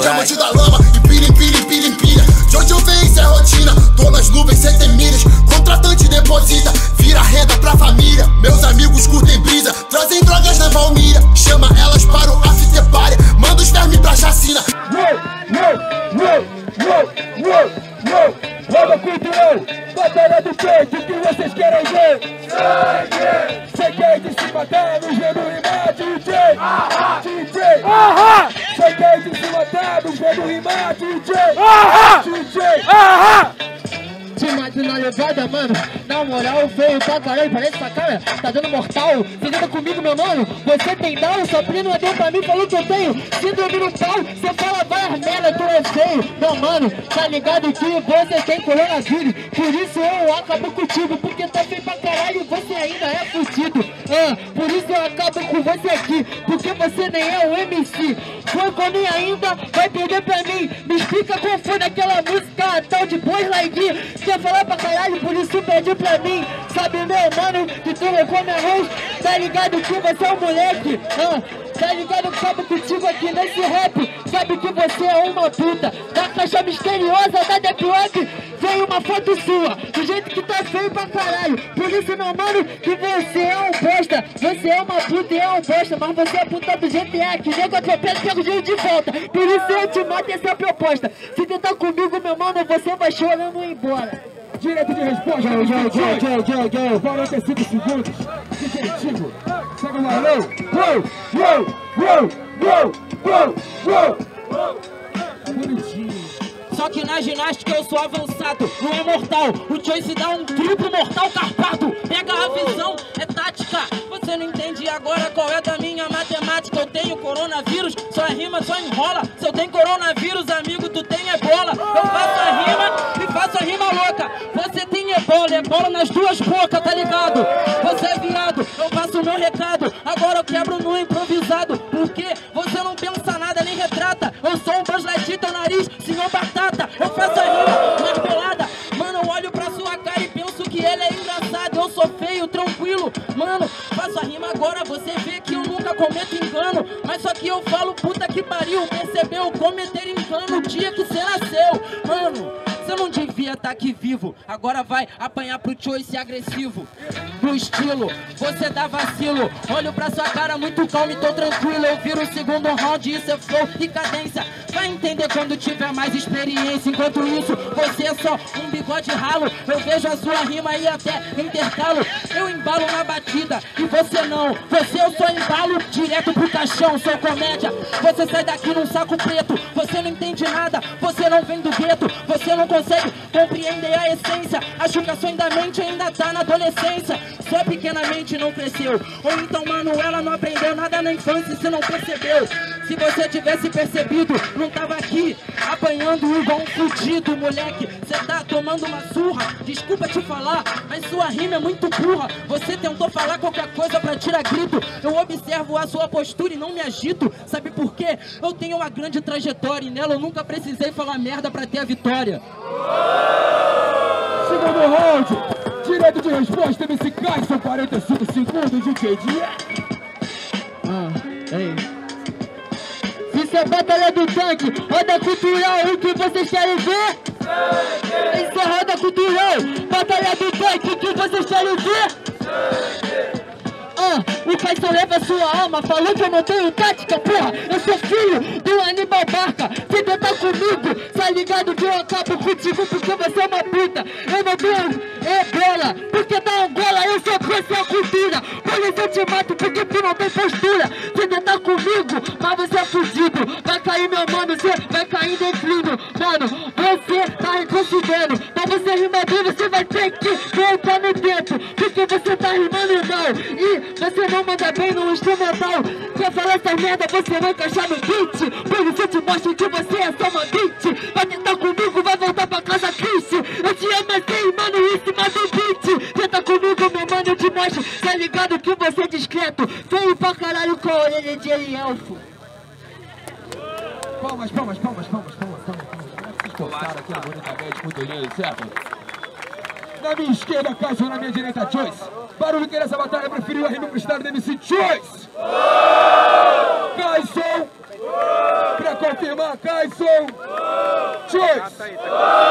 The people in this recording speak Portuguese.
Diamante da lama, empilha, empilha, empilha, empilha. De onde eu venho, isso é rotina. Tô nas nuvens, cê tem milhas. Contratante deposita, vira renda pra família. Meus amigos curtem brisa, trazem drogas na Valmíria. Chama elas para o after party, manda os vermes pra chacina. Roda cultural, batalha do peito, o que vocês querem ver? Sangue! Cê quer de cima, tá no gelo rimar, DJ! DJ! Cê quer de cima, tá no gelo rimar, DJ! DJ! Te mato na levada, mano. Na moral, feio pra caralho, parece essa cara tá dando mortal. Você lida comigo, meu mano? Você tem down, sua prima deu pra mim, falou que eu tenho síndrome no pau. Você fala, vai as merda, tu é feio. Meu mano, tá ligado que você tem coronavírus. Por isso eu acabo contigo, porque tá feio pra caralho, você ainda é fudido. Por isso eu acabo com você aqui, porque você nem é o MC. Foi ainda vai perder pra mim. Me explica qual foi naquela música tal de Boys Like. Quer falar pra caralho, por isso pede pra mim. Sabe, meu mano, que tu levou minha voz. Tá ligado que você é um moleque. Tá ligado que acabo contigo aqui nesse rap. Sabe que você é uma puta. Da caixa misteriosa da Deep Web veio uma foto sua, do jeito que tá feio pra caralho. Por isso, meu mano, que você é um bosta. Você é uma puta e é um bosta. Mas você é puta do GTA, que nego atropela e pega o dinheiro de volta. Por isso eu te mato essa proposta. Se tentar comigo, meu mano, você vai chorando e embora. Direito de resposta, 45 segundos. Definitivo. Segue o valeu. Bonitinho. Só que na ginástica eu sou avançado, não é mortal. O Choice dá um triplo mortal carpado. Pega a visão, é tática. Você não entende agora qual é da minha matemática. Eu tenho coronavírus, sua rima só enrola. Se eu tenho coronavírus, amigo, tu tem ebola. Eu faço a rima e faço a rima louca. Você tem ebola nas duas bocas, tá ligado? Você é viado, eu passo o meu recado. Agora eu quebro no improvisado. Porque você não pensa nada, nem retrata. Eu sou um Buzz Lightyear, teu nariz, senhor batata. Eu faço a rima marmelada. Mano, eu olho pra sua cara e penso que ele é engraçado. Eu sou feio, tranquilo. Mano, faço a rima agora, você vê que eu nunca cometo engano. Mas só que eu falo, puta que pariu. Percebeu? Cometer engano o dia que você nasceu. Mano, você não devia estar aqui vivo. Agora vai apanhar pro Choice agressivo. No estilo, você dá vacilo. Olho pra sua cara muito calmo e tô tranquilo. Eu viro o segundo round, isso é flow e cadência. Vai entender quando tiver mais experiência. Enquanto isso, você é só um bigode ralo. Eu vejo a sua rima e até intercalo. Eu embalo na batida e você não. Você eu só embalo direto pro caixão. Sou comédia, você sai daqui num saco preto. Você não entende nada, você não vem do gueto. Você não consegue compreender a essência. Acho que a sua mente ainda tá na adolescência. Sua pequena mente não cresceu. Ou então, mano, ela não aprendeu nada na infância e você não percebeu. Se você tivesse percebido, não tava aqui apanhando igual um fudido, moleque. Você tá tomando uma surra, desculpa te falar, mas sua rima é muito burra. Você tentou falar qualquer coisa pra tirar grito. Eu observo a sua postura e não me agito. Sabe por quê? Eu tenho uma grande trajetória e nela eu nunca precisei falar merda pra ter a vitória. Segundo round, direito de resposta, MC Kai, são 45 segundos de KD. Ei. Isso é batalha do tanque, roda cultural, o que vocês querem ver? Isso é roda cultural, batalha do tanque, o que vocês querem ver? O Caissão leva sua alma, falou que eu não tenho tática, porra. Eu sou filho do Aníbal Barca. Se tentar comigo, tá ligado que eu acabo contigo porque você é uma puta. Eu não tenho ebola, porque da Angola eu sou contra a cultura. Por isso eu te mato porque tu não tem postura. Se tentar comigo, mas você é fudido. Vai cair, meu mano, você vai cair em declínio. Mano, você tá retrocedendo. Pra você rimar bem, você vai ter que voltar no tempo, porque você tá rimando mal e você não manda bem no instrumental. Quer falar essa merda, você vai encaixar no beat. Por isso eu te mostro que você é só uma beat. Vai tentar comigo, vai voltar pra casa triste. Eu te amassei, mano, em cima do beat. Tenta comigo, meu mano, eu te mostro. Tá ligado que você é discreto. Feio pra caralho com a orelha de elfo. Palmas. Vocês tocaram aqui bonitamente, muito lindo, certo? Na minha esquerda, Caissão, na minha direita, Choice. Barulho que nessa batalha preferiu a rima pro estado do MC Choice. Caissão, pra confirmar, Caisson. Choice.